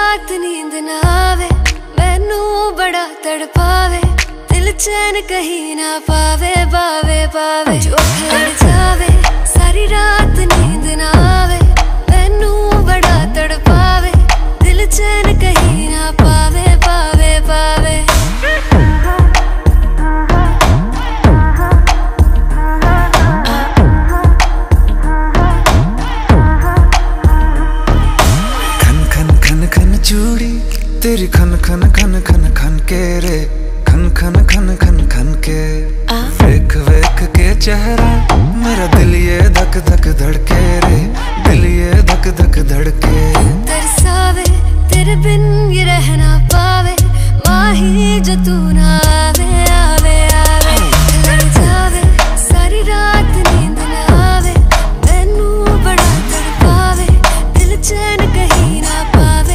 रात नींद ना आवे, मैनू बड़ा तड़पावे, दिल चैन कहीं ना पावे, पावे पावे जो लड़ जावे। सारी रात नींद ना आवे, मैनू बड़ा तड़पावे, दिल चैन कहीं ना पावे, पावे पावे। चूड़ी तेरी खन खन खन खन खन के रे, खन खन खन खन खन के। वेख वेख के चेहरा मेरा दिल ये धक धक धड़के रे, दिल ये धक धक धड़के। तरसावे तेरे बिन ये रह ना पावे, माही जो तू ना आवे आवे आवे। लड़ जावे सारी रात नींद ना आवे, मैनू बड़ा तड़पावे, दिल चैन कहीं ना पावे,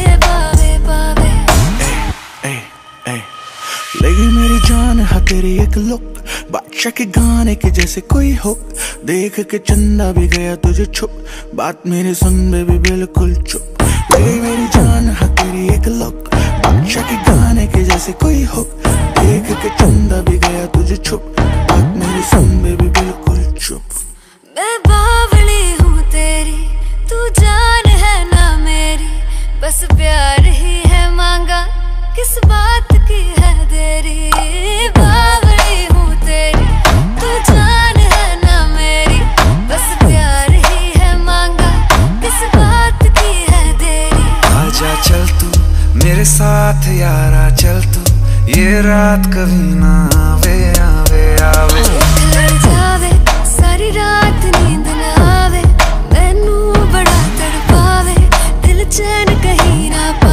लगी मेरी जान है तेरी एक लुक, बादशाह के गाने के जैसे कोई हो। देख के चंदा भी गया तुझे छुप, बात मेरी सुन बेबी बिल्कुल चुप। लगी मेरी जान है तेरी एक लुक, बादशाह के गाने के जैसे कोई हो। देख के चंदा भी गया तुझे छुप, बात मेरी सुन बेबी बिल्कुल चुप। मैं बावली हूँ तेरी, तू जान है ना मेरी, बस प्यार ही है मांगा, किस बात की है देरी। बावली हूँ तेरी, तू जान है ना मेरी, बस प्यार ही है मांगा, किस बात की है देरी। आजा चल तू मेरे साथ यारा, चल तू ये रात कभी ना आवे आवे आवे। लड़ जावे सारी रात नींद ना आवे, मैनू बड़ा तड़पावे, दिल चैन कहीं ना